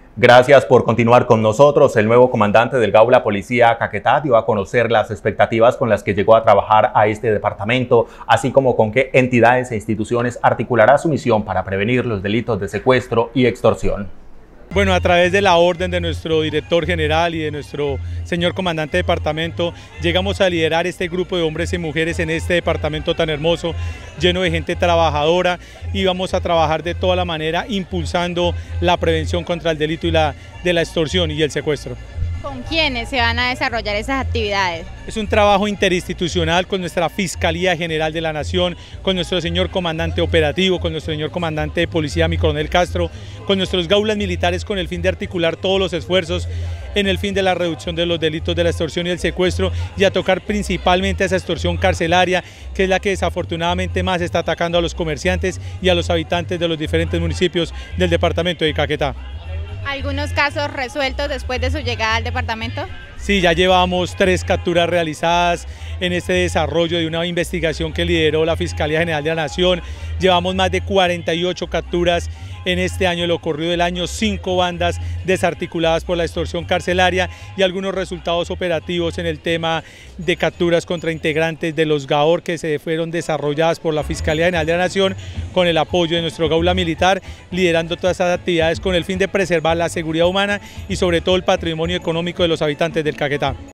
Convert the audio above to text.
Gracias por continuar con nosotros. El nuevo comandante del Gaula Policía Caquetá dio a conocer las expectativas con las que llegó a trabajar a este departamento, así como con qué entidades e instituciones articulará su misión para prevenir los delitos de secuestro y extorsión. Bueno, a través de la orden de nuestro director general y de nuestro señor comandante de departamento, llegamos a liderar este grupo de hombres y mujeres en este departamento tan hermoso, lleno de gente trabajadora, y vamos a trabajar de toda la manera impulsando la prevención contra el delito y de la extorsión y el secuestro. ¿Con quiénes se van a desarrollar esas actividades? Es un trabajo interinstitucional con nuestra Fiscalía General de la Nación, con nuestro señor comandante operativo, con nuestro señor comandante de policía, mi coronel Castro, con nuestros gaulas militares, con el fin de articular todos los esfuerzos en el fin de la reducción de los delitos de la extorsión y el secuestro, y a tocar principalmente esa extorsión carcelaria, que es la que desafortunadamente más está atacando a los comerciantes y a los habitantes de los diferentes municipios del departamento de Caquetá. ¿Algunos casos resueltos después de su llegada al departamento? Sí, ya llevamos 3 capturas realizadas en este desarrollo de una investigación que lideró la Fiscalía General de la Nación. Llevamos más de 48 capturas en este año, lo ocurrido del año, 5 bandas desarticuladas por la extorsión carcelaria y algunos resultados operativos en el tema de capturas contra integrantes de los GAOR que se fueron desarrolladas por la Fiscalía General de la Nación con el apoyo de nuestro Gaula Militar, liderando todas estas actividades con el fin de preservar la seguridad humana y sobre todo el patrimonio económico de los habitantes del Caquetá.